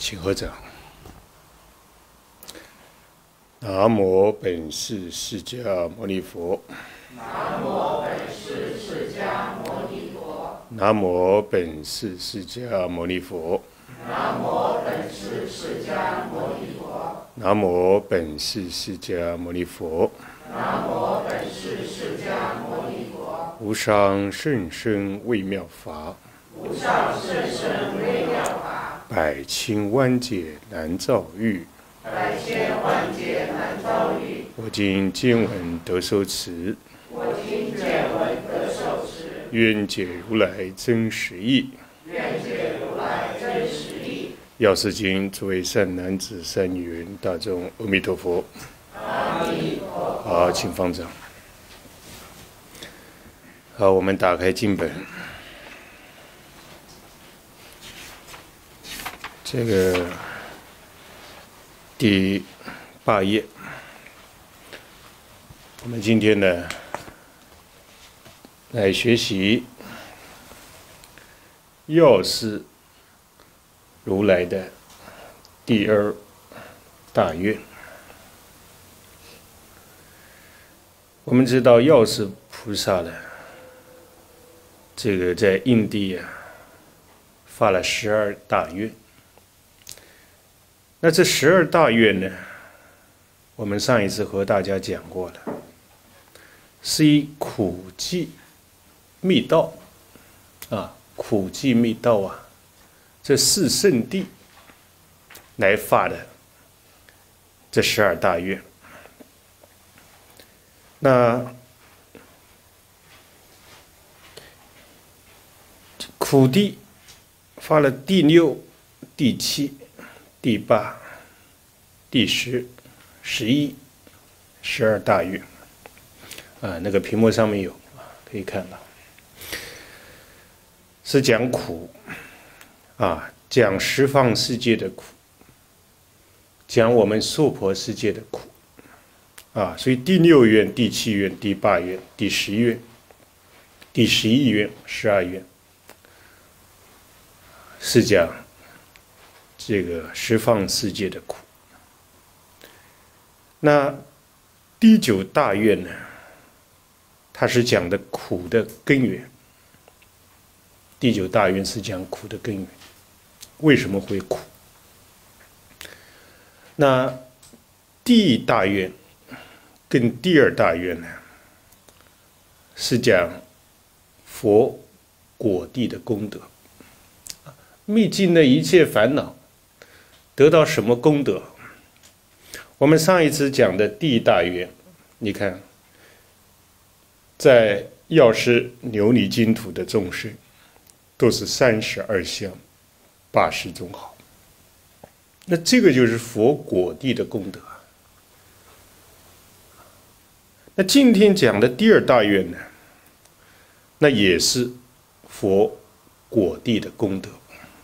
请合掌。南无本师释迦牟尼佛。 南无本师释迦牟尼佛。 南无本师释迦牟尼佛。 南无本师释迦牟尼佛。 南无本师释迦牟尼佛。 南无本师释迦牟尼佛。 无上甚深微妙法。 无上甚深微妙法。 百千万劫难遭遇。 百千万劫难遭遇。 我今见闻得受持。 我今见闻得受持。 愿解如来真实义。 愿解如来真实义。 药师经，诸位善男子、善女人，大众，阿弥陀佛。 阿弥陀佛。 好，请放掌。好，我们打开经本。这个第8页，我们今天呢来学习药师如来的第2大愿。我们知道药师菩萨呢，这个在印地发了12大愿。那这12大愿呢，我们上一次和大家讲过了，是以苦寂密道苦寂密道这4圣谛来发的这12大愿。那苦地发了第6、第7、第8、第10、11、12大愿那个屏幕上面有可以看到，是讲苦讲十方世界的苦，讲我们娑婆世界的苦所以第6愿、第7愿、第8愿、第10愿、第11愿、12愿是讲这个十方世界的苦。那第9大愿呢，它是讲的苦的根源。第9大愿是讲苦的根源，为什么会苦？那第1大愿跟第2大愿呢，是讲佛果地的功德，灭尽了一切烦恼，得到什么功德？我们上一次讲的第1大愿，你看，在药师琉璃净土的众生，都是32相80种好。那这个就是佛果地的功德。那今天讲的第2大愿呢，那也是佛果地的功德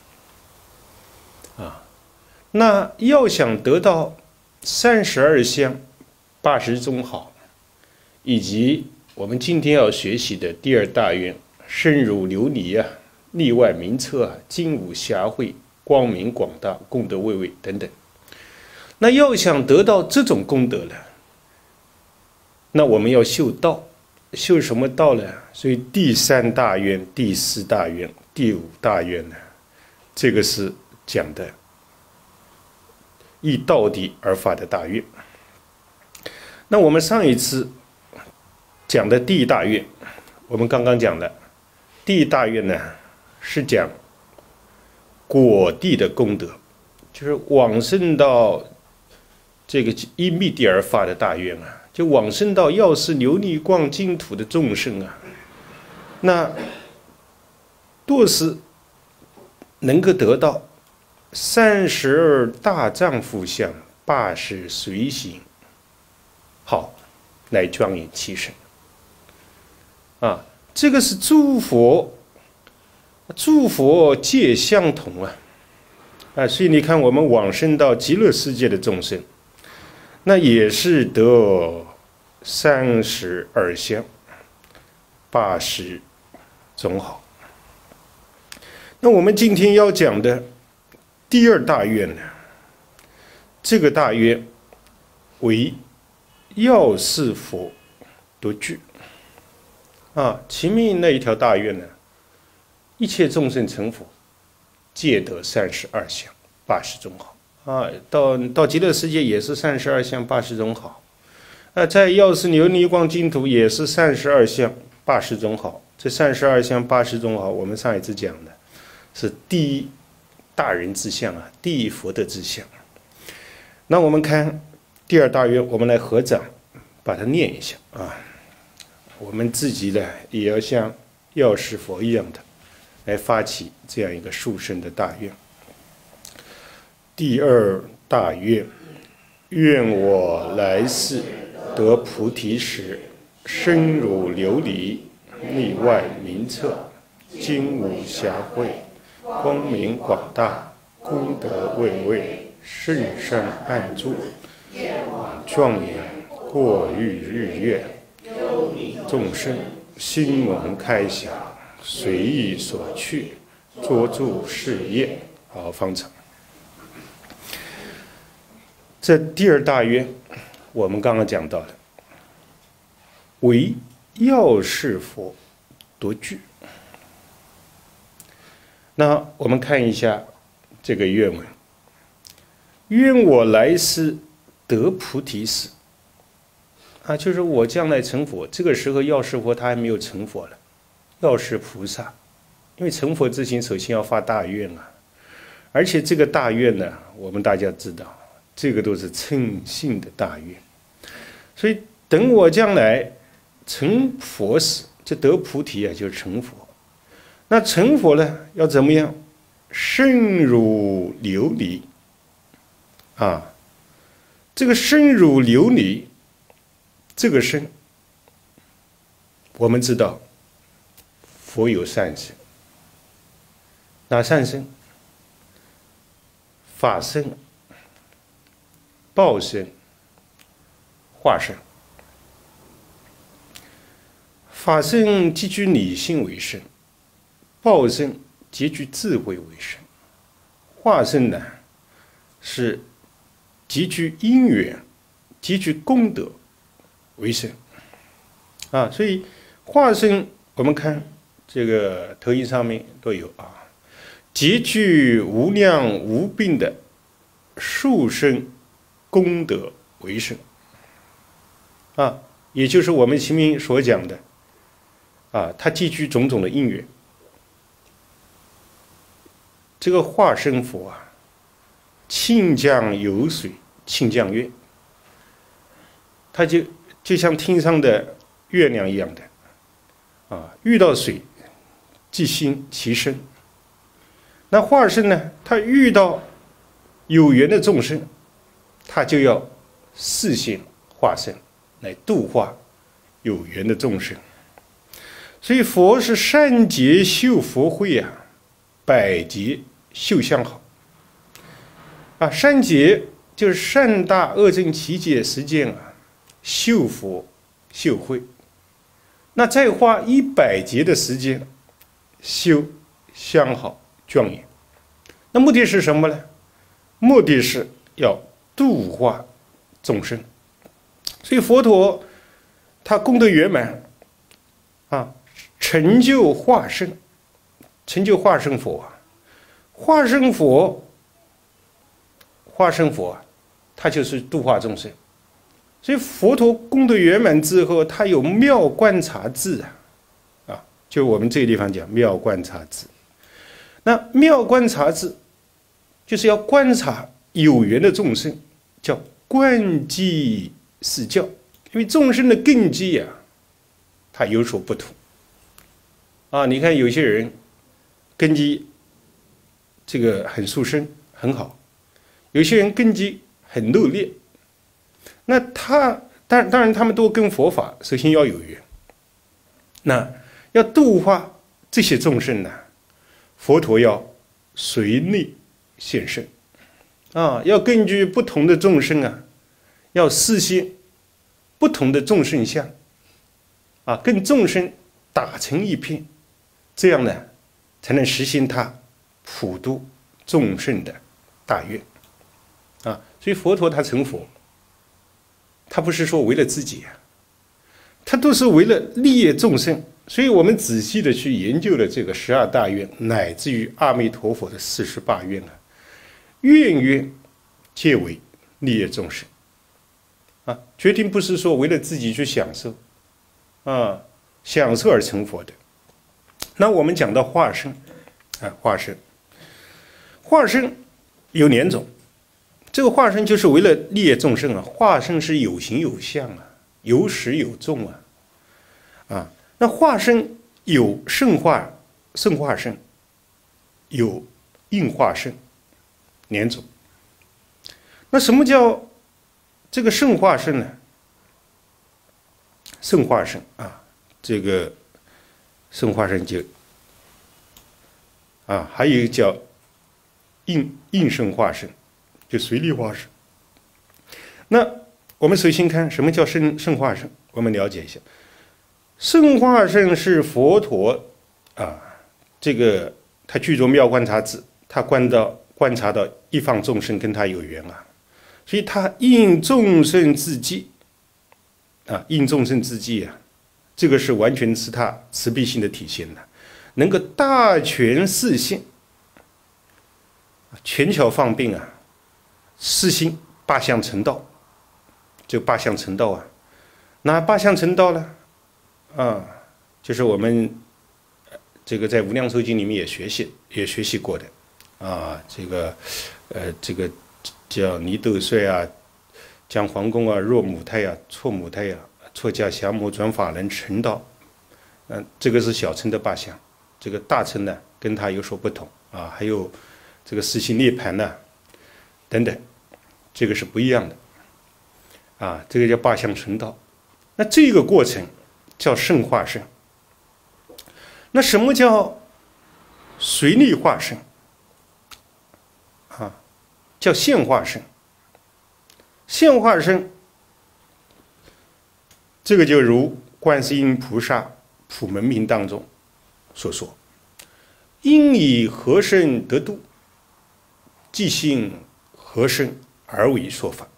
那要想得到32相80种好，以及我们今天要学习的第2大愿，深如琉璃内外明澈金无瑕秽，光明广大，功德巍巍等等。那要想得到这种功德呢，那我们要修道，修什么道呢？所以第3大愿、第4大愿、第5大愿呢，这个是讲的依道地而发的大愿。那我们上一次讲的第1大愿，我们刚刚讲的第1大愿呢，是讲果地的功德，就是往生到这个依密地而发的大愿就往生到药师琉璃光净土的众生那都是能够得到32大丈夫相80随行好来庄严其身这个是诸佛皆相同所以你看我们往生到极乐世界的众生，那也是得32相80种好。那我们今天要讲的第二大愿呢，这个大愿为药师佛独具啊。前面那一条大愿呢，一切众生成佛，皆得32相80种好啊。到极乐世界也是32相80种好啊。在药师琉璃光净土也是32相80种好。这32相80种好，我们上一次讲的是第一大人之相啊，第一佛的之相。那我们看第二大愿，我们来合掌把它念一下啊。我们自己呢也要像药师佛一样的来发起这样一个殊胜的大愿。第二大愿，愿我来世得菩提时，身如琉璃，内外明澈，金无瑕秽，光明广大，功德巍巍，圣山暗住，庄严过于日月，众生心蒙开晓，随意所去，捉住事业。好，方丈。这第二大愿，我们刚刚讲到了，为药师佛独具。那我们看一下这个愿文：愿我来世得菩提时，啊，就是我将来成佛。这个时候，药师佛他还没有成佛了，药师菩萨，因为成佛之前，首先要发大愿啊。而且这个大愿呢，我们大家知道，这个都是称性的大愿。所以等我将来成佛时，就得菩提啊，就是成佛。那成佛呢，要怎么样？身如琉璃啊，这个身如琉璃，这个身，我们知道，佛有三身，哪三身？法身、报身、化身。法身极具理性为身，报身极具智慧为身，化身呢是极具因缘、极具功德为身啊。所以化身我们看这个投影上面都有啊，极具无量无边的殊胜功德为身啊，也就是我们前面所讲的啊，它积聚种种的因缘。这个化身佛啊，清江有水清江月，它就像天上的月亮一样的啊，遇到水即兴其身。那化身呢，他遇到有缘的众生，他就要示现化身来度化有缘的众生。所以佛是善解修佛慧啊，百劫修相好啊。善解就是善大恶正奇解实践啊，修佛修慧。那再花100劫的时间修相好庄严，那目的是什么呢？目的是要度化众生。所以佛陀他功德圆满啊，成就化身，成就化身佛啊。化身佛啊，他就是度化众生。所以佛陀功德圆满之后，他有妙观察智啊，就我们这个地方讲妙观察智。那妙观察智就是要观察有缘的众生，叫观机示教。因为众生的根基啊，它有所不同啊。你看有些人根基这个很殊胜很好，有些人根基很恶劣。那当然他们都跟佛法首先要有缘。那要度化这些众生呢，佛陀要随内现身啊，要根据不同的众生啊，要示现不同的众生相啊，跟众生打成一片，这样呢才能实现他普度众生的大愿啊。所以佛陀他成佛，他不是说为了自己啊，他都是为了利益众生。所以我们仔细的去研究了这个12大愿，乃至于阿弥陀佛的48愿啊，愿愿皆为利益众生啊，决定不是说为了自己去享受啊，享受而成佛的。那我们讲到化身啊，化身有2种，这个化身就是为了利益众生啊，化身是有形有相啊，有始有终啊。那化身有圣化身，有应化身2种。那什么叫这个圣化身呢？圣化身啊，这个圣化身就啊，还有一个叫应圣化身，就随力化身。那我们首先看什么叫圣化身，我们了解一下。圣化身是佛陀啊，这个他具足妙观察智，他观察到一方众生跟他有缘啊，所以他应众生自济啊，应众生自济啊，这个是完全是他慈悲心的体现的，能够大权示现，权巧方便啊，示心八相成道，这八相成道啊，哪八相成道呢？啊，就是我们这个在《无量寿经》里面也学习过的啊，这个叫尼斗率啊，将皇宫啊，若母胎啊，错母胎啊，错驾降魔转法轮成道，这个是小乘的八相，这个大乘呢跟它有所不同啊，还有这个四心涅盘呢等等，这个是不一样的啊，这个叫八相成道。那这个过程叫圣化身。那什么叫随力化身啊？叫现化身。现化身，这个就如观世音菩萨普门品当中所说：“因以何身得度，即性何身而为说法。”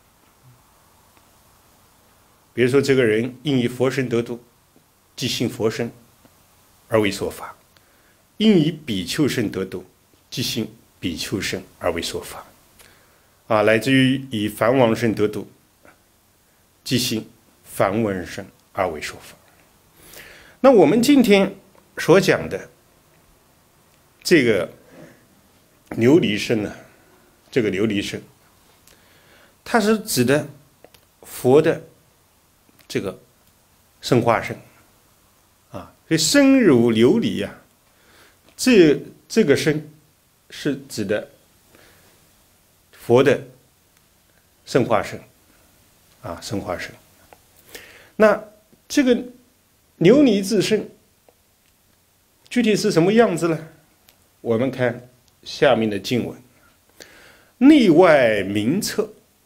比如说，这个人因以佛身得度，即性佛身而为说法；因以比丘身得度，即性比丘身而为说法。啊，来自于以梵王身得度，即性梵王身而为说法。那我们今天所讲的这个琉璃身呢，这个琉璃身，它是指的佛的这个圣化身啊，所以身如琉璃啊，这个身是指的佛的圣化身啊，圣化身。那这个琉璃自身具体是什么样子呢？我们看下面的经文：内外明彻，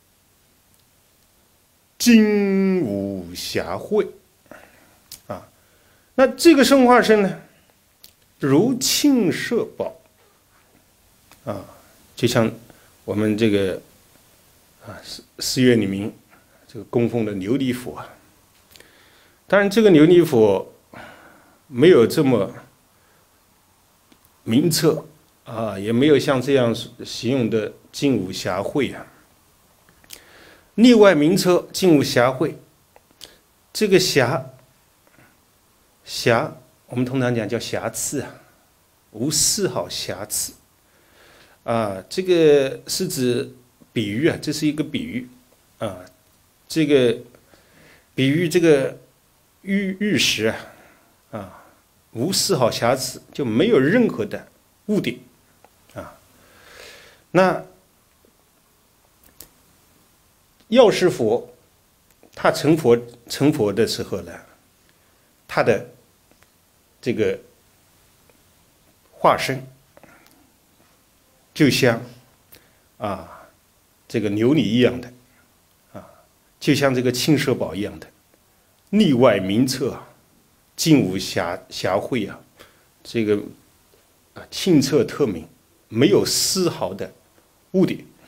金无瑕秽啊。那这个圣化身呢，如磬舍宝啊，就像我们这个啊寺院里面这个供奉的琉璃佛啊。当然，这个琉璃佛没有这么明澈啊，也没有像这样形容的金无瑕秽啊。内外明澈，金无瑕秽。这个瑕，我们通常讲叫瑕疵啊，无丝毫瑕疵啊。这个是指比喻啊，这是一个比喻啊。这个比喻这个玉石啊，无丝毫瑕疵，就没有任何的污点啊。那药师佛他成佛的时候呢，他的这个化身就像啊这个琉璃一样的啊，就像这个磬舍宝一样的，内外明澈啊，金无瑕秽啊，这个啊清澈透明，没有丝毫的污点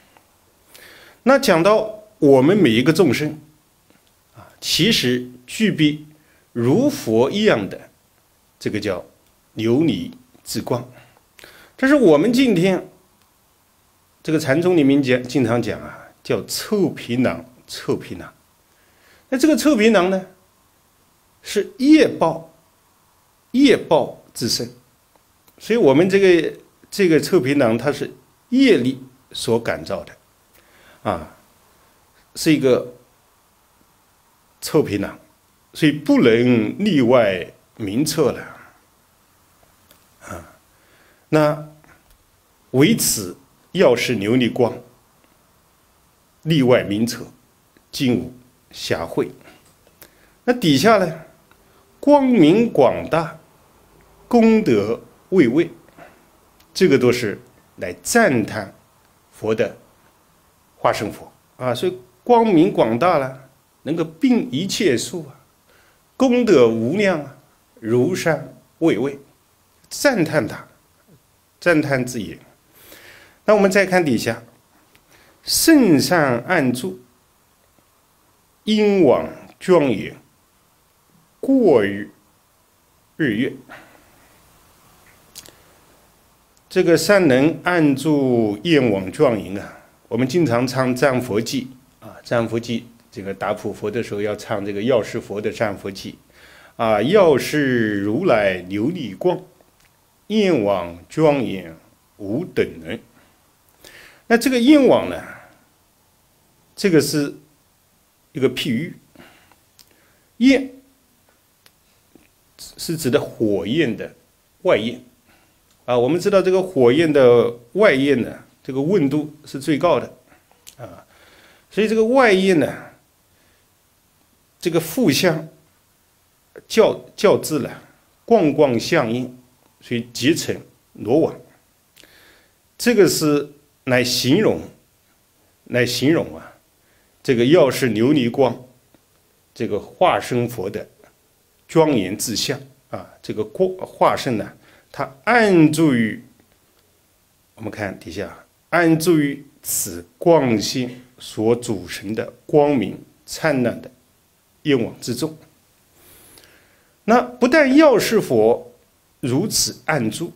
那讲到我们每一个众生啊，其实具备如佛一样的，这个叫琉璃之光。这是我们今天这个禅宗里面经常讲啊，叫臭皮囊，臭皮囊。那这个臭皮囊呢，是业报之身，所以我们这个臭皮囊它是业力所感召的啊，是一个臭皮囊，所以不能例外名册了啊。那唯此药师琉璃光，例外名册，今无暇会。那底下呢，光明广大，功德巍巍，这个都是来赞叹佛的化身佛啊。所以光明广大了，能够并一切数啊，功德无量啊，如山巍巍，赞叹他，赞叹之言。那我们再看底下，圣上暗住，英往庄严，过于日月。这个善能暗住，焰往庄严啊，我们经常唱赞佛偈啊，赞佛偈这个打普佛的时候要唱这个药师佛的赞佛偈啊，药师如来琉璃光，焰往庄严无等人。那这个焰往呢，这个是一个譬喻，焰是指的火焰的外焰啊。我们知道这个火焰的外焰呢，这个温度是最高的啊，所以这个外焰呢，这个互相较之了，光光相应，所以结成罗网。这个是来形容啊，这个药师琉璃光，这个化身佛的庄严之相啊。这个化身呢，它安住于，我们看底下，安住于此光性所组成的光明灿烂的焰网之中。那不但药师佛如此安住，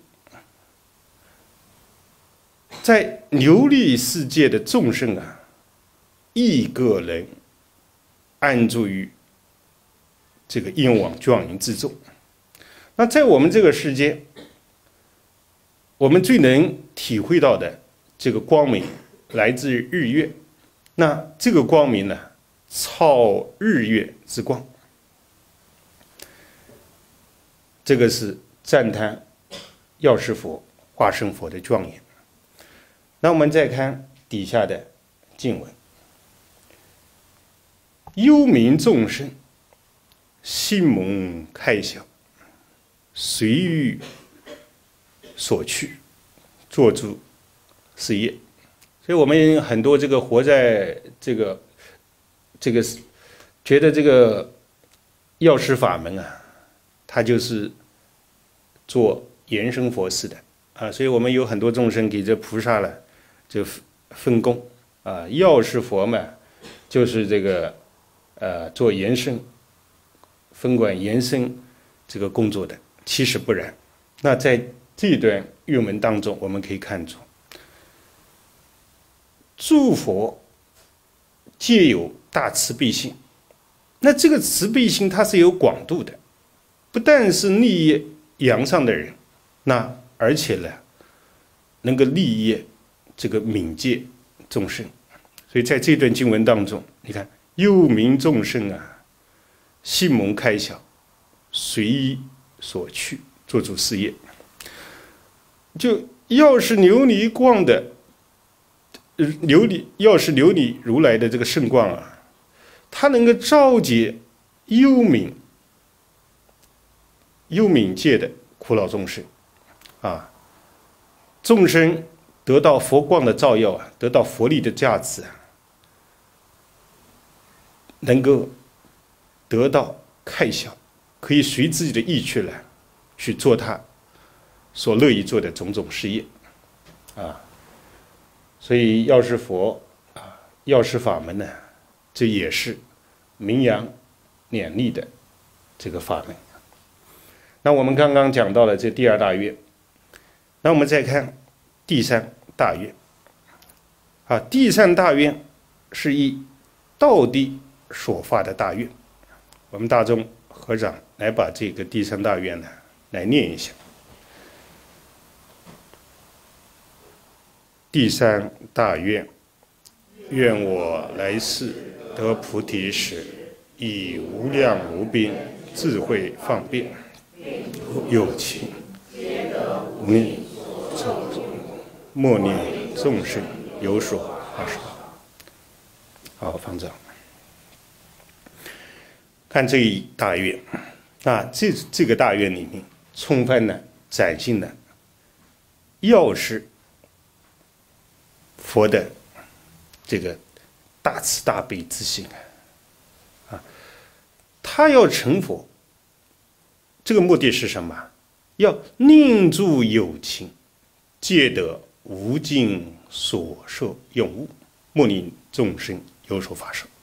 在琉璃世界的众生啊，亦个人安住于这个焰网庄严之中。那在我们这个世界，我们最能体会到的这个光明来自于日月。那这个光明呢，超日月之光。这个是赞叹药师佛化身佛的庄严。那我们再看底下的经文，幽冥众生，心蒙开晓，随欲所去，做诸事业。所以我们很多这个活在这个觉得这个药师法门啊，它就是做延生佛事的啊。所以我们有很多众生给这菩萨了就分工啊，药师佛嘛，就是这个做延伸，分管延伸这个工作的。其实不然。那在这段韵文当中，我们可以看出，诸佛皆有大慈悲心。那这个慈悲心它是有广度的，不但是利益阳上的人，那而且呢，能够利益这个冥界众生。所以在这段经文当中，你看幽冥众生啊，心蒙开晓，随意所去，做主事业。就药师琉璃光的药师琉璃如来的这个圣光啊，它能够召集幽冥界的苦恼众生啊，众生得到佛光的照耀啊，得到佛力的加持啊，能够得到开晓，可以随自己的意去了去做他所乐意做的种种事业啊。所以药师佛啊， 药师法门呢，这也是名扬两利的这个法门。那我们刚刚讲到了这第二大愿，那我们再看第三大愿。第三大愿是以道地所发的大愿。我们大众合掌来把这个第三大愿呢来念一下。第三大愿，愿我来世得菩提时，以无量无边智慧方便，有情无念莫念众生有所发生。好，方丈，看这一大愿，这个大愿里面充分的展现了药师佛的这个大慈大悲之心他要成佛，这个目的是什么？要令诸有情皆得无尽所受用物，莫令众生有所发生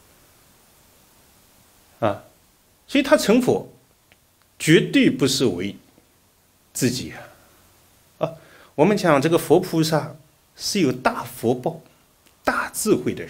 所以他成佛绝对不是为自己我们讲这个佛菩萨是有大福报、大智慧的人。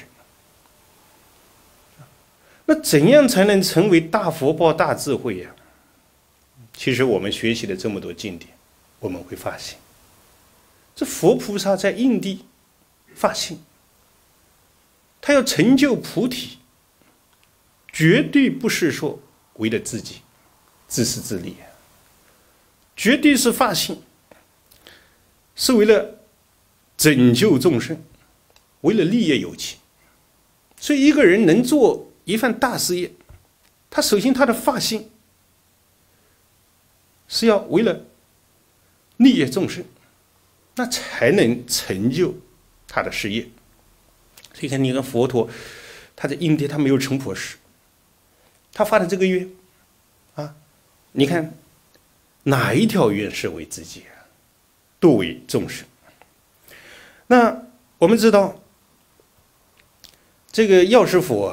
那怎样才能成为大福报、大智慧呀？其实我们学习了这么多经典，我们会发现，这佛菩萨在因地发心，他要成就菩提，绝对不是说为了自己自私自利，绝对是发心，是为了拯救众生，为了利益有情。所以一个人能做一番大事业，他首先他的发心是要为了利益众生，那才能成就他的事业。所以看你看佛陀，他在因地他没有成佛时，他发的这个愿你看哪一条愿是为自己都为众生。那我们知道这个药师佛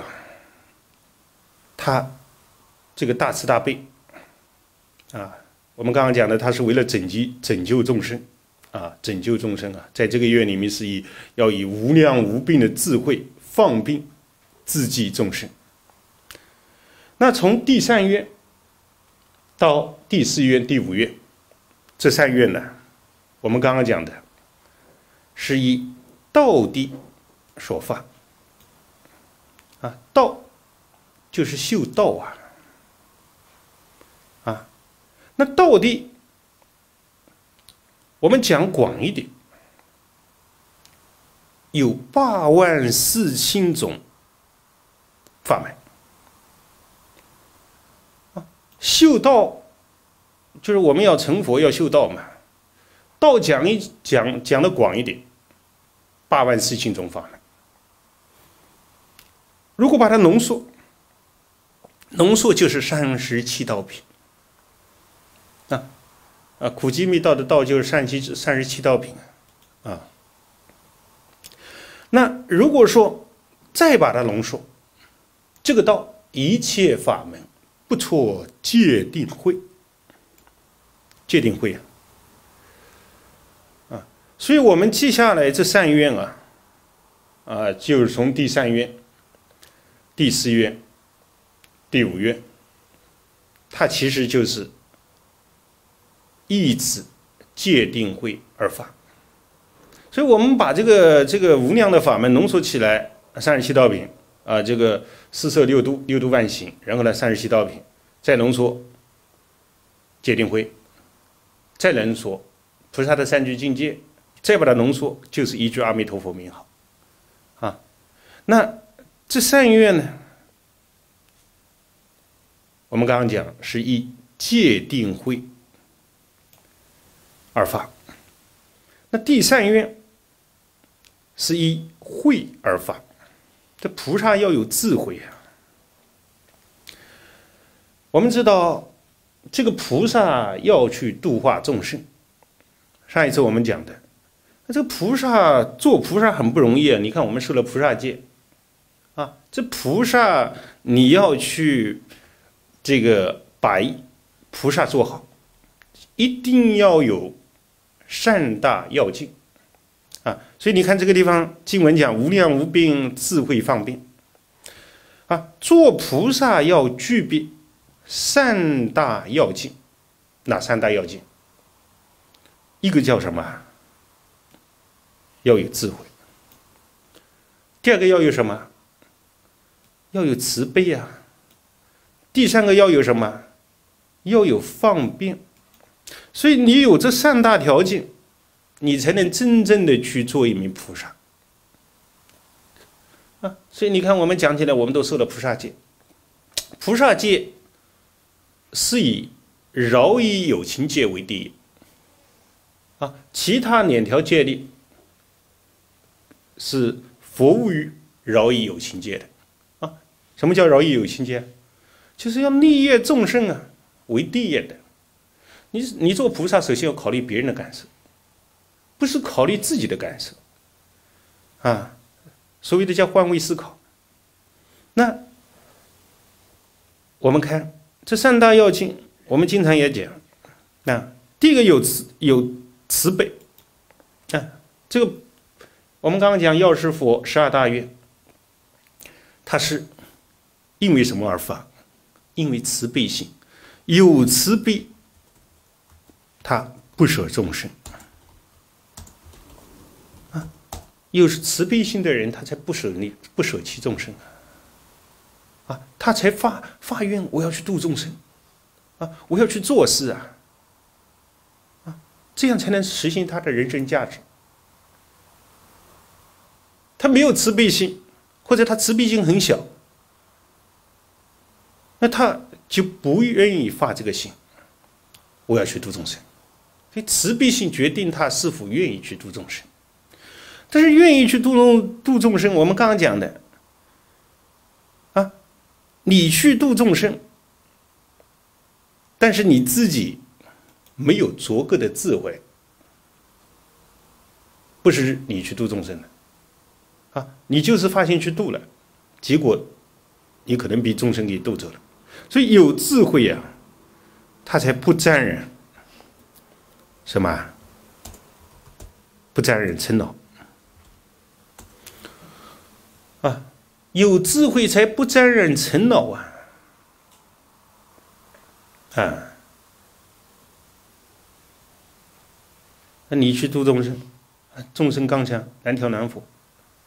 他这个大慈大悲我们刚刚讲的，他是为了拯救众生拯救众生在这个愿里面是要以无量无边的智慧方便自济众生。那从第三愿到第四愿、第五愿，这三愿呢，我们刚刚讲的是以道地所发道就是修道那道地我们讲广一点，有84000种法门修道就是我们要成佛要修道嘛，道讲的广一点，84000种法门。如果把它浓缩就是37道品苦集密道的道就是37道品那如果说再把它浓缩，这个道一切法门不错戒定慧，戒定慧所以我们记下来这三愿就是从第三愿、第四愿、第五愿，它其实就是依止戒定慧而发。所以我们把这个无量的法门浓缩起来，37道品这个四摄六度万行，然后呢37道品，再浓缩戒定慧，再浓缩菩萨的三聚境界，再把它浓缩就是一句阿弥陀佛名号那这三愿呢，我们刚刚讲是以戒定慧而发，那第三愿是以慧而发。这菩萨要有智慧我们知道这个菩萨要去度化众生，上一次我们讲的这个菩萨做菩萨很不容易啊！你看我们受了菩萨戒啊，这菩萨你要去这个把菩萨做好，一定要有善大要尽啊！所以你看这个地方经文讲无量无边智慧方便啊，做菩萨要具备善大要尽。哪三大要尽？一个叫什么？要有智慧。第二个要有什么？要有慈悲啊。第三个要有什么？要有方便。所以你有这三大条件，你才能真正的去做一名菩萨啊。所以你看我们讲起来，我们都受了菩萨戒。菩萨戒是以饶益有情戒为第一啊，其他2条戒律是服务于饶益有情戒的啊。什么叫饶益有情戒？就是要利益众生啊为第一的。你做菩萨，首先要考虑别人的感受，不是考虑自己的感受啊。所谓的叫换位思考。那我们看这三大要紧，我们经常也讲啊。第一个有慈悲啊，这个我们刚刚讲药师佛12大愿，它是因为什么而发？因为慈悲心，有慈悲，他不舍众生啊。有慈悲心的人，他才不舍弃众生啊，他才发愿，我要去度众生啊，我要去做事啊，这样才能实现他的人生价值。他没有慈悲心，或者他慈悲心很小，那他就不愿意发这个心，我要去度众生。所以慈悲心决定他是否愿意去度众生。但是愿意去度众生，我们刚刚讲的啊，你去度众生，但是你自己没有足够的智慧，不是你去度众生的啊，你就是发心去度了，结果你可能被众生给度走了。所以有智慧啊，他才不沾染什么？不沾染嗔恼啊，有智慧才不沾染嗔恼啊！啊，那你去度众生，众生刚强，难调难服，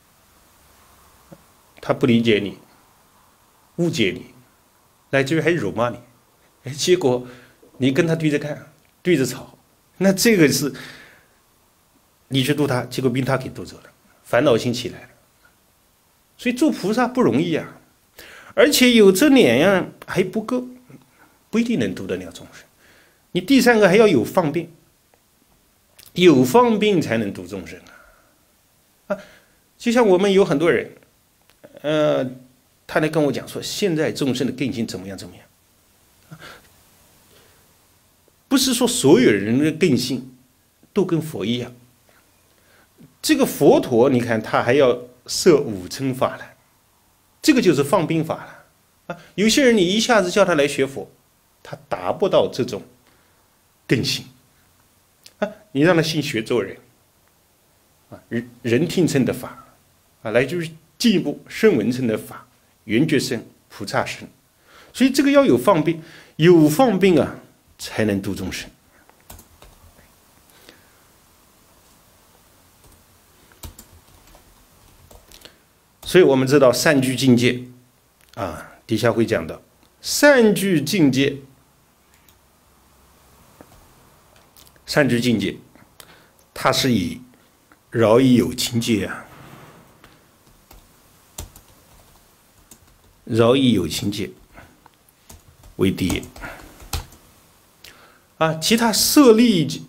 他不理解你，误解你，乃至于还辱骂你，结果你跟他对着干，对着吵，那这个是你去度他，结果被他给度走了，烦恼心起来了。所以做菩萨不容易啊，而且有这2样还不够，不一定能度得了众生。你第3个还要有方便，有方便才能度众生啊！就像我们有很多人，他来跟我讲说，现在众生的根性怎么样怎么样，不是说所有人的根性都跟佛一样。这个佛陀，你看他还要设5乘法来，这个就是方便法了啊。有些人你一下子叫他来学佛，他达不到这种根性啊。你让他先学做人啊，人听乘的法啊，来就是进一步声闻乘的法，缘觉乘、菩萨乘。所以这个要有方便，有方便啊，才能度众生。所以我们知道善聚境界啊，底下会讲到善聚境界，善聚境界，它是以饶益有情界啊，饶益有情界为第一啊，其他设利益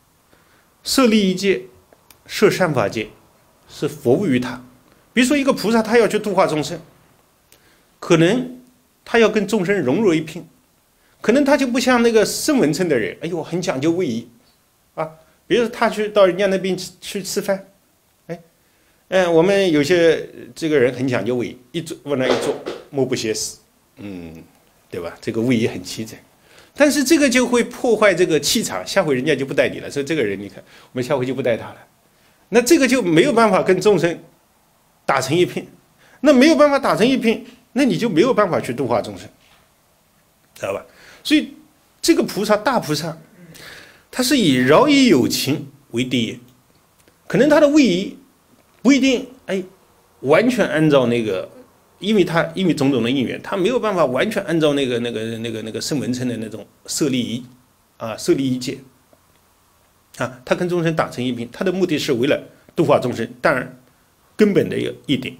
界、设善法界是服务于他。比如说一个菩萨，他要去度化众生，可能他要跟众生融入一片，可能他就不像那个声闻乘的人，哎呦，很讲究位移啊， 比如说他到人家那边去吃饭，我们有些这个人很讲究礼仪，往那一坐，目不斜视，对吧？这个位移很齐整，但是这个就会破坏这个气场，下回人家就不带你了。所以这个人，你看，我们下回就不带他了。那这个就没有办法跟众生打成一片，那没有办法打成一片，那你就没有办法去度化众生，知道吧？所以这个大菩萨，他是以饶益有情为第一，可能他的位移不一定完全按照那个。因为种种的因缘，他没有办法完全按照那个圣文称的那种舍利仪舍利仪戒他跟众生打成一片，他的目的是为了度化众生。当然，根本的一点，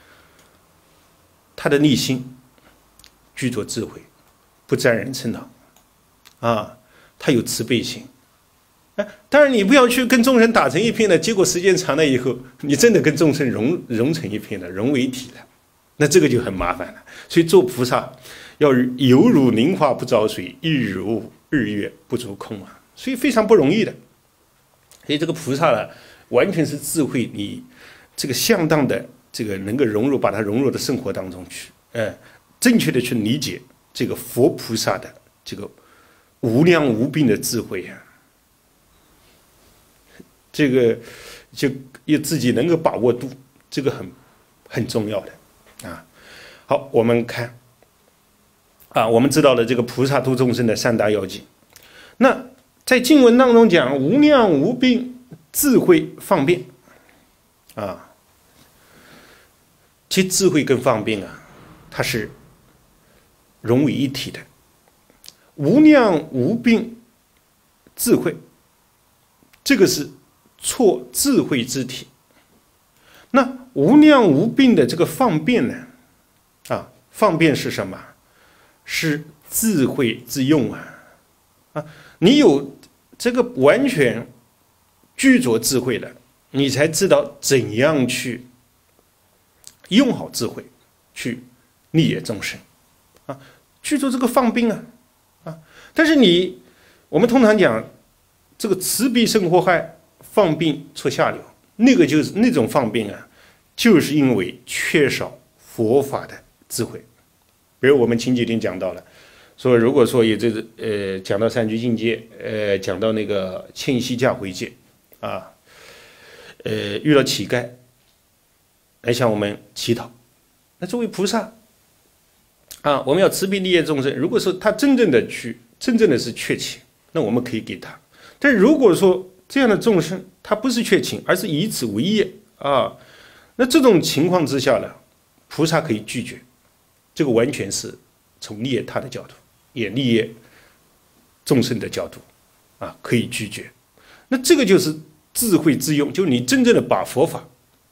他的内心具足智慧，不沾染尘恼他有慈悲心。当然你不要去跟众生打成一片了，结果时间长了以后，你真的跟众生融成一片了，融为一体了。那这个就很麻烦了，所以做菩萨要犹如宁华不遭水，亦如日月不足空所以非常不容易的。所以这个菩萨呢，完全是智慧，你这个相当的这个能够把它融入到生活当中去，正确的去理解这个佛菩萨的这个无量无边的智慧这个就要自己能够把握度，这个很重要的。好，我们看我们知道了这个菩萨度众生的三大要紧。那在经文当中讲无量无边智慧方便其智慧跟方便它是融为一体的。无量无边智慧，这个是错智慧之体。那无量无边的这个方便呢？方便是什么？是智慧之用你有这个完全具足智慧了，你才知道怎样去用好智慧去利益众生具足这个方便但是我们通常讲这个慈悲生祸害，方便出下流，就是那种方便就是因为缺少佛法的智慧。比如我们前几天讲到了，说如果说有讲到三聚境界，讲到那个欠息价回戒遇到乞丐来向我们乞讨，那作为菩萨我们要慈悲利益众生。如果说他真正的是缺钱，那我们可以给他。但如果说这样的众生他不是缺钱，而是以此为业那这种情况之下呢，菩萨可以拒绝。这个完全是从利益他的角度，也利益众生的角度可以拒绝。那这个就是智慧之用，就是你真正的把佛法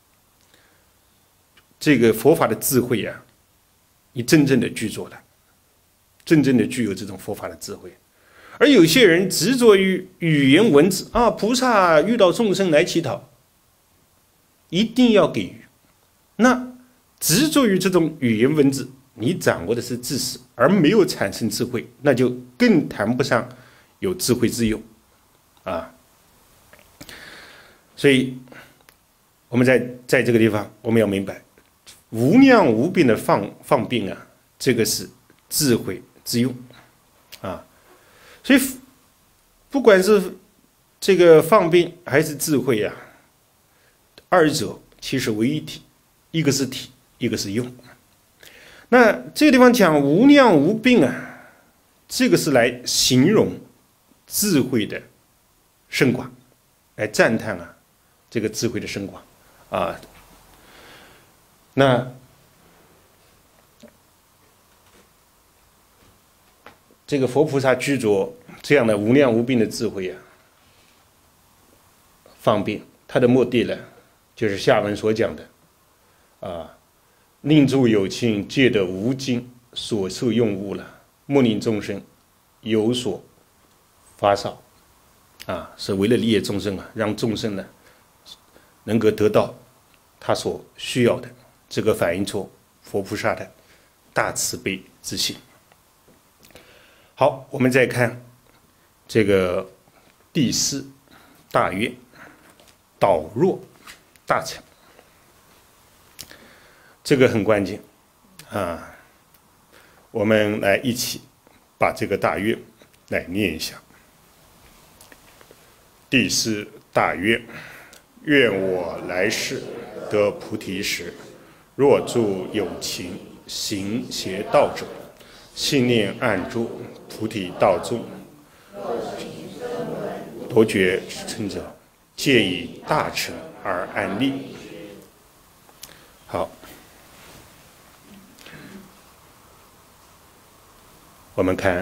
这个佛法的智慧你真正的具足了，真正的具有这种佛法的智慧。而有些人执着于语言文字菩萨遇到众生来乞讨，一定要给予。那执着于这种语言文字，你掌握的是知识，而没有产生智慧，那就更谈不上有智慧之用所以我们在这个地方，我们要明白无量无边的方便这个是智慧之用所以不管是这个方便还是智慧二者其实为一体，一个是体，一个是用。那这个地方讲无量无边这个是来形容智慧的深广，来赞叹这个智慧的深广那这个佛菩萨居着这样的无量无边的智慧方便，他的目的呢，就是下文所讲的令诸有情皆得无尽所受用物了，莫令众生有所发少是为了利益众生让众生呢能够得到他所需要的，这个反映出佛菩萨的大慈悲之心。好，我们再看这个第四大愿，导若大乘。这个很关键啊！我们来一起把这个大愿来念一下。第四大愿，愿我来世得菩提时，若住有情行邪道者，信念暗住菩提道中，夺觉成者，皆以大乘而安立。好，我们看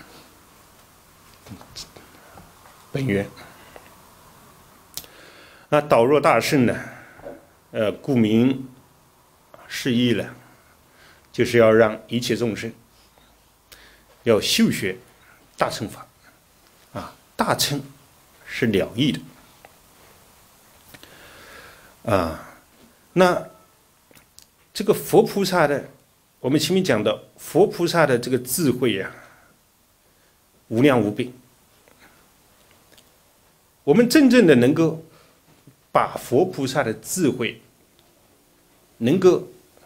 本愿。那导若大乘呢？顾名释义了，就是要让一切众生要修学大乘法啊，大乘是了义的啊。那这个佛菩萨的，我们前面讲的佛菩萨的这个智慧呀，无量无边。我们真正的能够把佛菩萨的智慧能够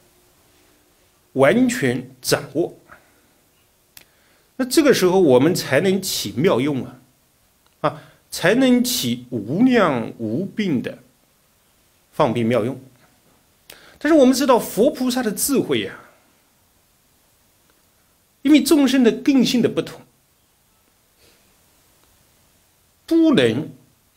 完全掌握，那这个时候我们才能起妙用啊，才能起无量无边的方便妙用。但是我们知道佛菩萨的智慧呀，因为众生的根性的不同，不能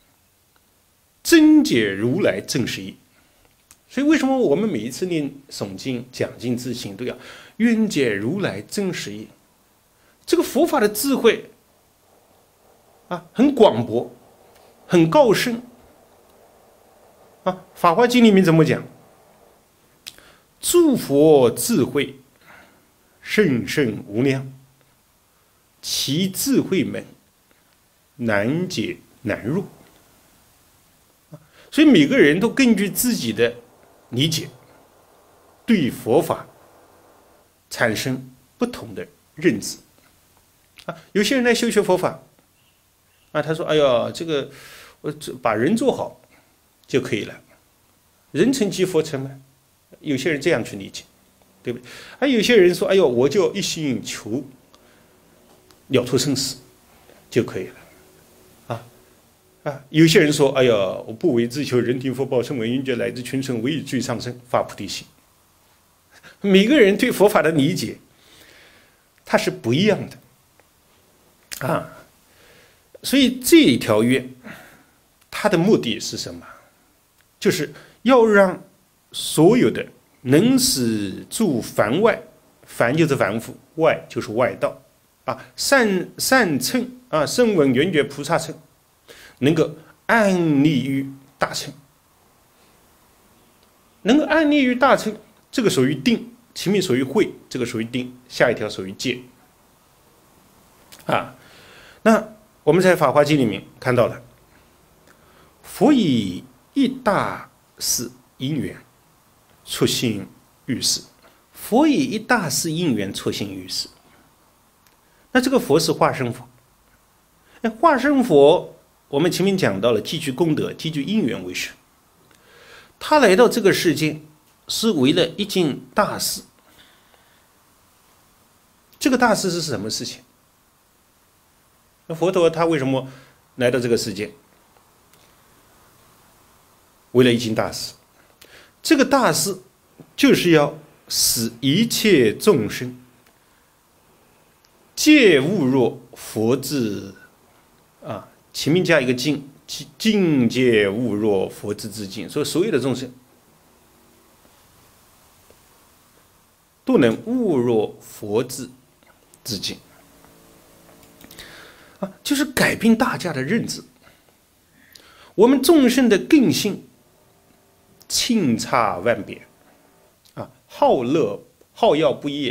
真解如来真实义。所以为什么我们每一次念诵经讲经自行都要愿解如来真实义？这个佛法的智慧啊，很广博，很高深啊。《法华经》里面怎么讲？诸佛智慧甚深无量，其智慧门难解难入。所以每个人都根据自己的理解，对佛法产生不同的认知啊。有些人来修学佛法啊，他说：“哎呀，这个我把人做好就可以了，人成即佛成嘛。”有些人这样去理解，对不对？还有些人说：“哎呦，我就一心求了脱生死就可以了。”有些人说：“哎呀，我不为自求，人天福报声闻缘觉，乃至群生，唯以最上生，发菩提心。”每个人对佛法的理解，它是不一样的啊。所以这一条愿，它的目的是什么？就是要让所有的能使诸凡外，凡就是凡夫，外就是外道啊，善乘啊，声闻缘觉菩萨乘，能够安立于大乘，能够安立于大乘，这个属于定，前面属于慧，这个属于定，下一条属于戒啊。那我们在《法华经》里面看到了，佛以一大事因缘出现于世，佛以一大事因缘出现于世。那这个佛是化身佛，化身佛。我们前面讲到了，积聚功德、积聚因缘为实。他来到这个世界，是为了一件大事。这个大事是什么事情？那佛陀他为什么来到这个世界？为了一件大事。这个大事就是要使一切众生皆悟若佛智啊。前面加一个境，境界悟若佛智之境，所以所有的众生都能悟若佛智之境啊，就是改变大家的认知。我们众生的根性千差万别啊，好乐好乐不一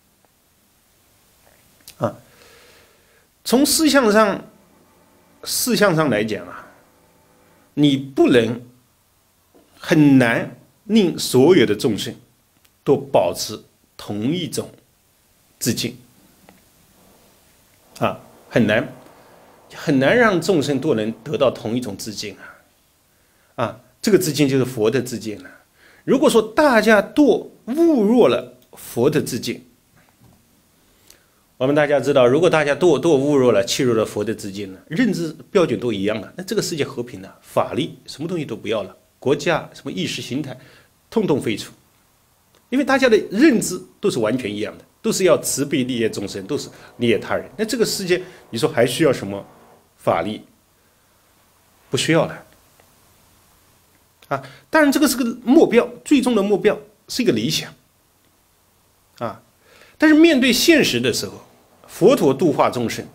啊。从思想上来讲啊，你不能很难令所有的众生都保持同一种自境啊，很难。 很难让众生都能得到同一种自见这个自见就是佛的自见了。如果说大家都误入了佛的自见，我们大家知道，如果大家都误入了切入了佛的自见呢，认知标准都一样了，那这个世界和平了，法律什么东西都不要了，国家什么意识形态统统废除，因为大家的认知都是完全一样的，都是要慈悲利益众生，都是利益他人。那这个世界你说还需要什么法律？不需要了当然这个是个目标，最终的目标是一个理想但是面对现实的时候，佛陀度化众生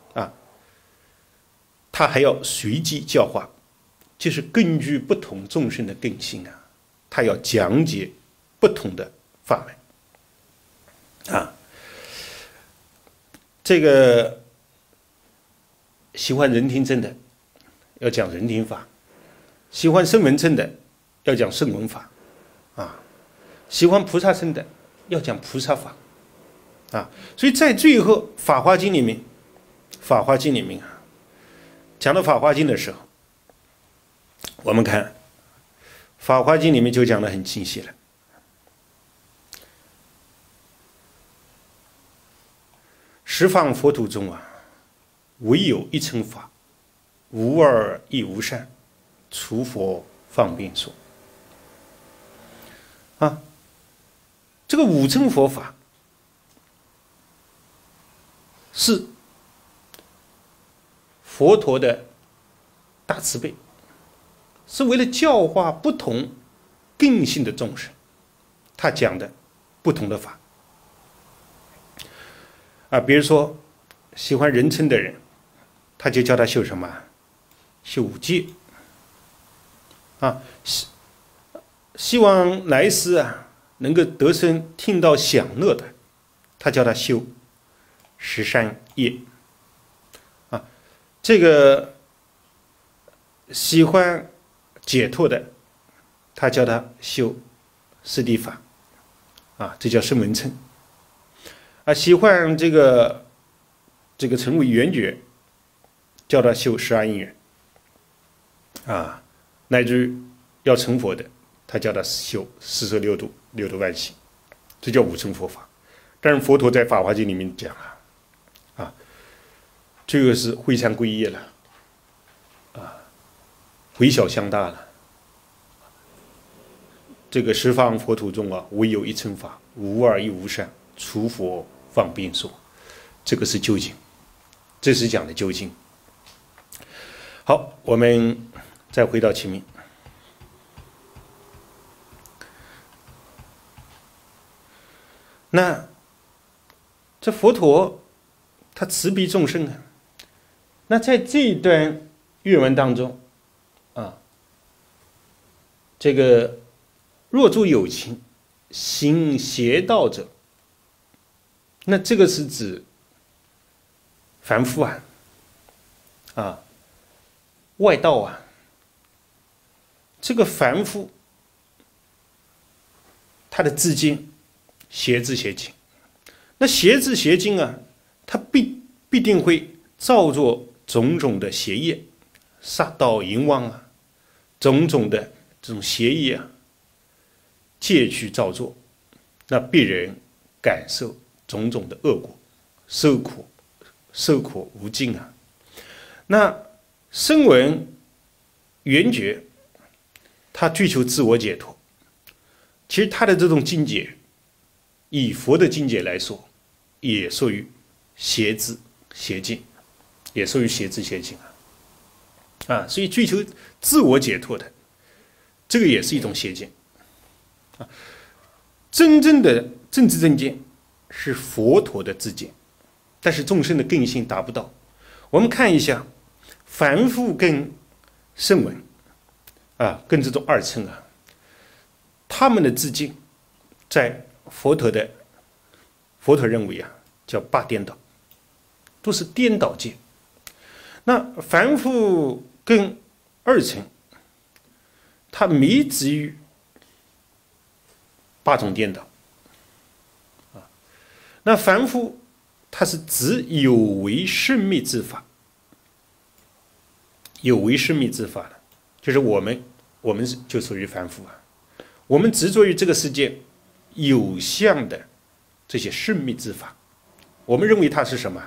他还要随机教化，就是根据不同众生的根性他要讲解不同的法门这个喜欢人听正的要讲人听法，喜欢声闻乘的要讲声闻法喜欢菩萨乘的要讲菩萨法所以在最后《法华经》里面，讲到《法华经》的时候，我们看《法华经》里面就讲得很清晰了。十方佛土中唯有一乘法，无二亦无三，除佛方便说这个五乘佛法是佛陀的大慈悲，是为了教化不同根性的众生，他讲的不同的法比如说喜欢人称的人，他就教他修什么？修五戒希望来世能够得生听到享乐的，他教他修13业这个喜欢解脱的，他教他修四谛法这叫声闻乘喜欢这个成为圆觉，叫他修12因缘乃至于要成佛的，他叫他修46度六度万行，这叫五乘佛法。但是佛陀在《法华经》里面讲这个是会禅归业了微小相大了。这个十方佛土中唯有一乘法，无二亦无三，除佛方便说。这个是究竟，这是讲的究竟。好，我们再回到前面。那这佛陀他慈悲众生那在这一段阅文当中这个若诸有情行邪道者，那这个是指凡夫外道这个凡夫他的自见邪知邪见，那邪知邪见他必定会造作种种的邪业，杀盗淫妄种种的这种邪业借去造作，那必然感受种种的恶果，受苦无尽那声闻缘觉，他追求自我解脱，其实他的这种境界，以佛的境界来说，也属于邪知邪见，也属于邪知邪见所以追求自我解脱的，这个也是一种邪见真正的政治正见是佛陀的自见，但是众生的根性达不到。我们看一下凡夫跟声闻跟这种二乘他们的自见在佛陀认为叫八颠倒，都是颠倒见。那凡夫跟二乘他迷执于8种颠倒那凡夫他是执有为生灭之法， 有为生灭之法了，就是我们就属于凡夫啊。我们执着于这个世界有相的这些生灭之法，我们认为它是什么？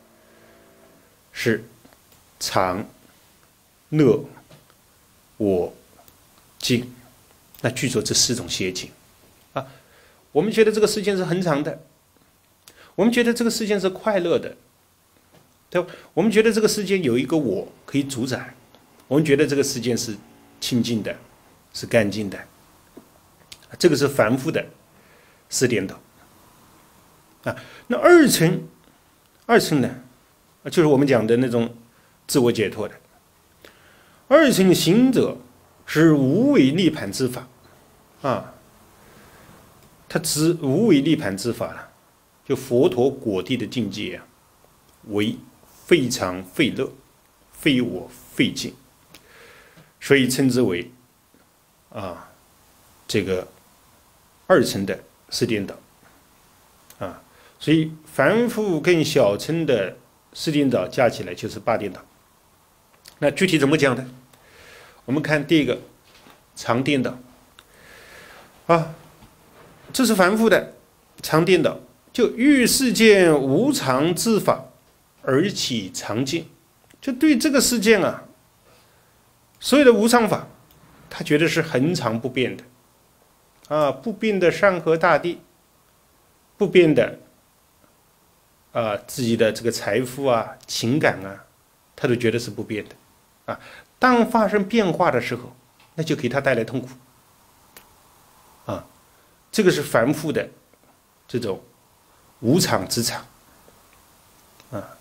是常、乐、我、净。那据说这4种邪境啊，我们觉得这个世界是恒常的，我们觉得这个世界是快乐的，对吧？我们觉得这个世界有一个我可以主宰，我们觉得这个世界是清净的，是干净的。这个是凡夫的4颠倒啊。那二乘呢，就是我们讲的那种自我解脱的。二乘行者是无为涅槃之法啊，它指无为涅槃之法了，就佛陀果地的境界啊，为非常非乐，非我非净，所以称之为这个二乘的4颠倒啊。所以凡夫跟小乘的4颠倒加起来就是8颠倒。那具体怎么讲呢？我们看第一个常颠倒啊，这是凡夫的常颠倒，就遇世间无常之法而起常见，就对这个世界啊，所有的无常法，他觉得是恒常不变的啊，不变的山河大地，不变的自己的这个财富啊、情感啊，他都觉得是不变的啊。当发生变化的时候，那就给他带来痛苦啊。这个是凡夫的这种无常之常啊。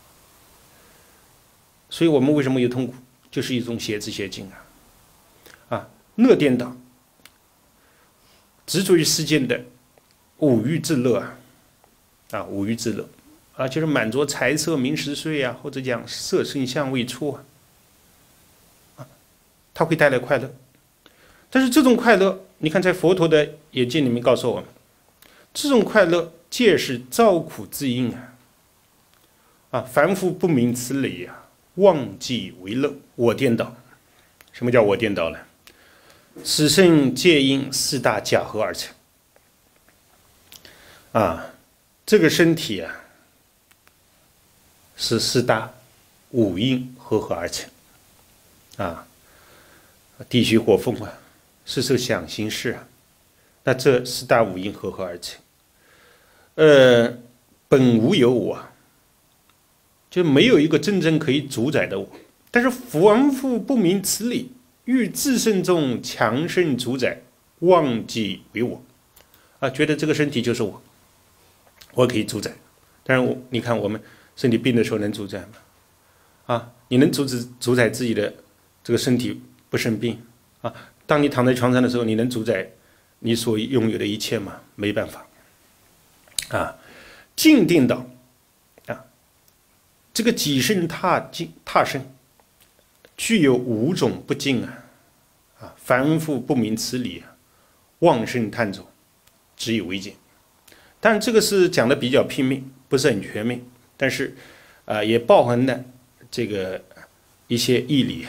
所以我们为什么有痛苦，就是一种邪知邪境啊。乐颠倒，执着于世间的五欲之乐五欲之乐啊，就是满足财色名食睡啊，或者讲色声香味触啊，它会带来快乐。但是这种快乐，你看在佛陀的眼界里面告诉我们，这种快乐皆是造苦之因凡夫不明此理忘记为乐，我颠倒。什么叫我颠倒呢？此生皆因4大假合而成这个身体是4大五阴合而成地虚火风色受想行识那这4大五阴合而成。本无有我，就没有一个真正可以主宰的我。但是凡夫不明此理，欲自身中强盛主宰，忘记为我觉得这个身体就是我可以主宰。但是你看我们身体病的时候能主宰吗？你能主宰自己的这个身体不生病当你躺在床上的时候，你能主宰你所拥有的一切吗？没办法静颠倒这个己身他身具有5种不净凡夫不明此理妄生贪着，只以为见。但这个是讲的比较拼命，不是很全面，但是也包含了这个一些义理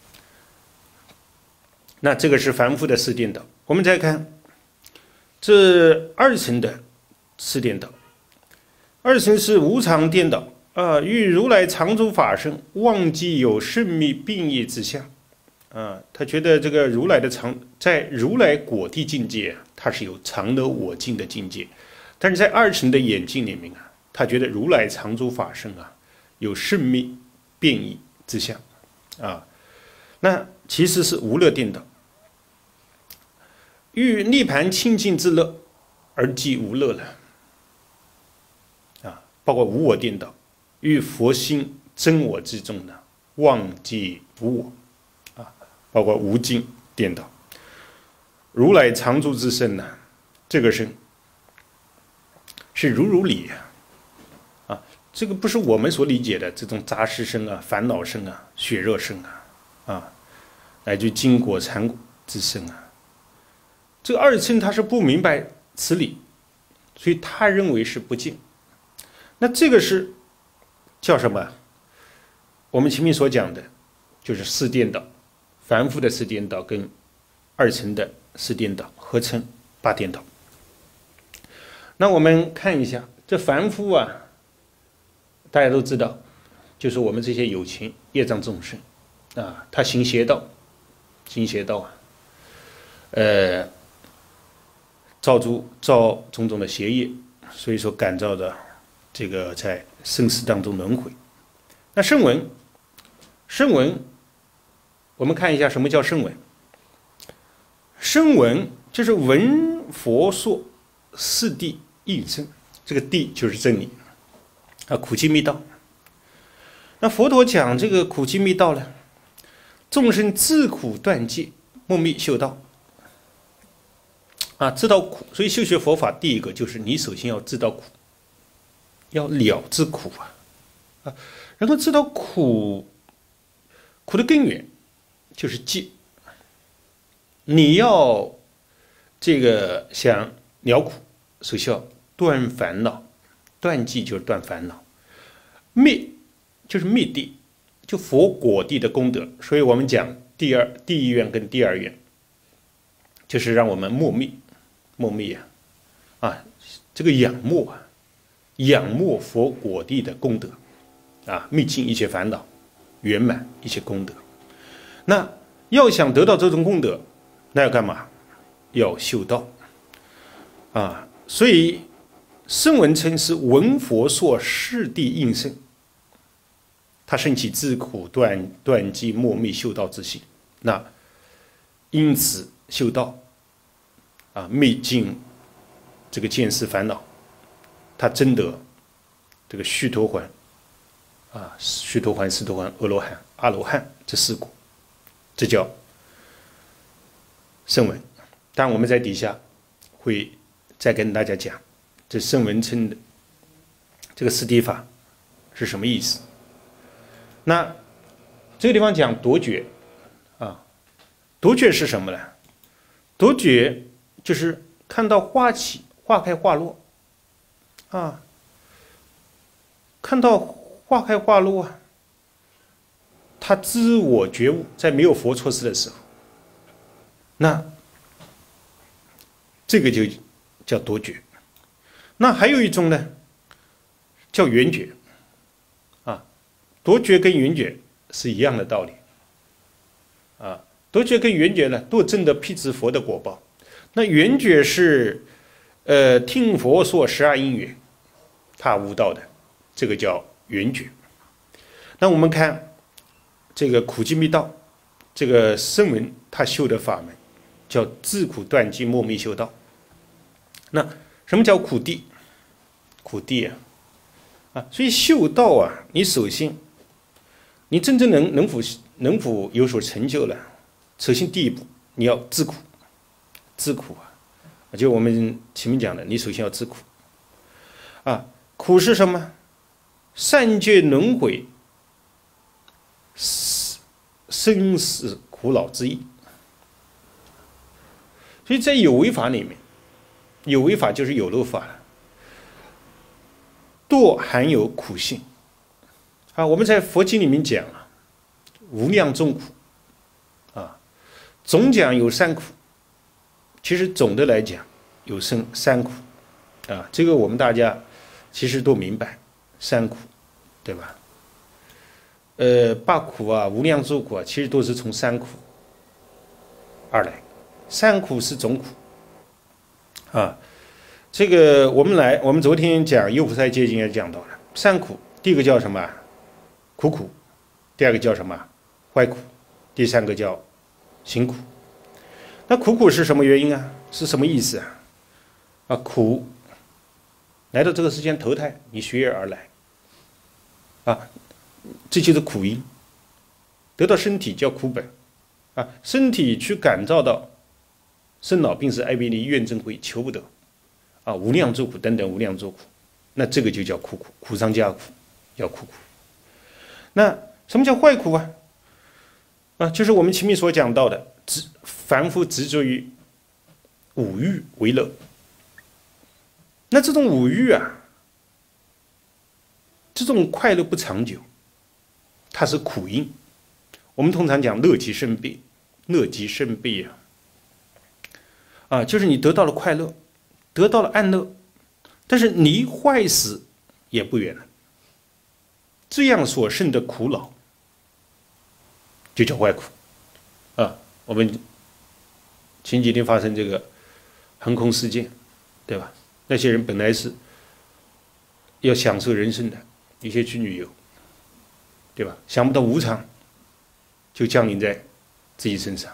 那这个是凡夫的4颠倒。我们再看这二乘的4颠倒。二乘是无常颠倒欲如来常住法身，忘记有生灭变异之相他觉得这个如来的在如来果地境界它是有常乐我净的境界，但是在二乘的眼镜里面他觉得如来常住法身有生灭变异之相那其实是无乐颠倒，欲涅槃清净之乐而即无乐了包括无我颠倒，欲佛心真我之中忘记无我包括无尽颠倒。如来常住之身这个身是如理这个不是我们所理解的这种杂识身烦恼身血热身乃至筋果缠果之身这个二乘他是不明白此理，所以他认为是不净。那这个是叫什么？我们前面所讲的， 就是四颠倒，凡夫的四颠倒跟二乘的四颠倒合称八颠倒。那我们看一下这凡夫啊，大家都知道，就是我们这些有情业障众生啊，他行邪道啊，造种种的邪业，所以说感召的这个在生死当中轮回。那声闻，我们看一下什么叫声闻。声闻就是闻佛说四谛应声，这个谛就是真理啊，苦集密道。那佛陀讲这个苦集密道呢，众生自苦断戒，莫密修道啊，知道苦。所以修学佛法，第一个就是你首先要知道苦，要了知苦啊，然后知道苦的根源就是戒。你要这个想了苦，首先要断烦恼，断戒就是断烦恼，灭就是灭地，就佛果地的功德。所以我们讲第一愿跟第二愿，就是让我们莫灭啊，这个仰慕佛果地的功德啊，灭尽一切烦恼，圆满一切功德。那要想得到这种功德，那要干嘛？要修道啊！所以声闻称是闻佛说四谛应声，他生起自苦断机莫灭修道之心。那因此修道啊，灭尽这个见思烦恼，他真得这个须陀洹啊，须陀洹、斯陀洹、阿罗汉这四果，这叫声闻。但我们在底下会再跟大家讲，这声闻称的这个四谛法是什么意思。那这个地方讲夺觉啊，夺觉是什么呢？夺觉就是看到花起花开花落啊，看到花开花落啊，他知我觉悟，在没有佛措施的时候，那这个就叫夺觉。那还有一种呢，叫圆觉啊，夺觉跟圆觉是一样的道理啊。夺觉跟圆觉呢，都证得辟支佛的果报。那圆觉是听佛说12因缘，他悟道的，这个叫圆觉。那我们看这个苦集密道，这个声闻他修的法门叫自苦断机莫密修道。那什么叫苦谛？苦谛啊，所以修道啊，你首先你真正能否有所成就了，首先第一步你要自苦啊，就我们前面讲的，你首先要自苦啊。苦是什么？善觉轮回生死苦恼之意。所以在有为法里面，有为法就是有漏法了，多含有苦性啊。我们在佛经里面讲啊，无量众苦啊，总讲有三苦。其实总的来讲有三苦啊，这个我们大家其实都明白，三苦，对吧？八苦啊，无量诸苦啊，其实都是从三苦而来。三苦是总苦啊。这个我们昨天讲《优菩萨戒经》也讲到了三苦，第一个叫什么？苦，第二个叫什么？坏苦，第三个叫行苦。那苦是什么原因啊？是什么意思啊？啊，苦来到这个世间投胎，你随缘而来啊，这就是苦因。得到身体叫苦本啊，身体去感召到生老病死爱别离怨憎会，求不得啊，无量诸苦等等无量诸苦，那这个就叫苦，苦上加苦，叫苦。那什么叫坏苦啊？啊，就是我们前面所讲到的，凡夫执着于五欲为乐。那这种五欲啊，这种快乐不长久，它是苦因。 我们通常讲乐极生悲，乐极生悲就是你得到了快乐，得到了安乐，但是离坏死也不远了。这样所剩的苦恼，就叫坏苦我们前几天发生这个横空事件，对吧？那些人本来是要享受人生的，一些去旅游，对吧？想不到无常就降临在自己身上，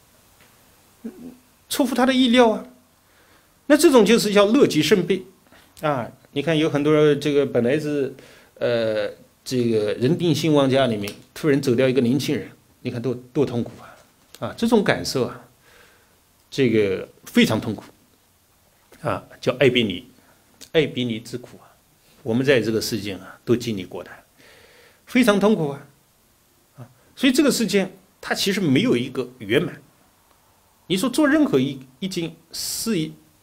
出乎他的意料那这种就是叫乐极生悲你看有很多这个本来是这个人定兴旺家里面突然走掉一个年轻人，你看多痛苦这种感受这个非常痛苦叫爱别离，爱别离之苦我们在这个世间都经历过的，非常痛苦所以这个世间它其实没有一个圆满。你说做任何一件事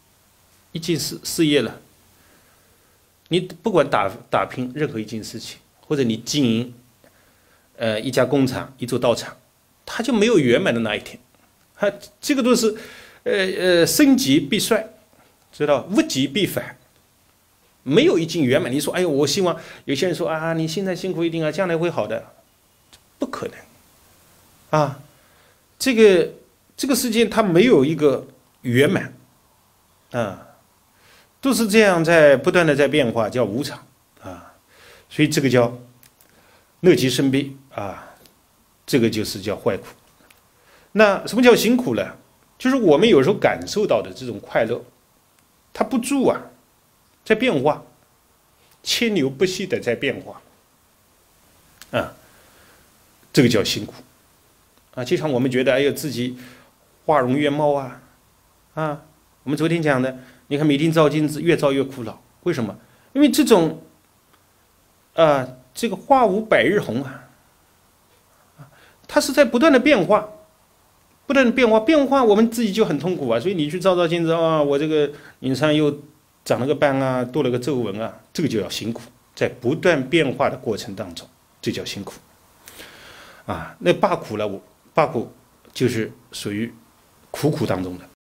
业了，你不管打拼任何一件事情，或者你经营一家工厂一座道场，它就没有圆满的那一天这个都是盛极必衰，知道物极必反，没有一件圆满。你说哎呦，我希望有些人说你现在辛苦一点将来会好的，不可能这个世界它没有一个圆满都是这样在不断的在变化，叫无常所以这个叫乐极生悲这个就是叫坏苦。那什么叫辛苦呢？就是我们有时候感受到的这种快乐，它不住在变化，千流不息的在变化这个叫辛苦经常我们觉得哎呦自己花容月貌我们昨天讲的，你看每天照镜子越照越苦恼，为什么？因为这种这个花无百日红它是在不断的变化，变化我们自己就很痛苦所以你去照镜子我这个脸上又长了个斑多了个皱纹这个就要辛苦，在不断变化的过程当中，这叫辛苦那罢苦了，罢苦就是属于苦当中的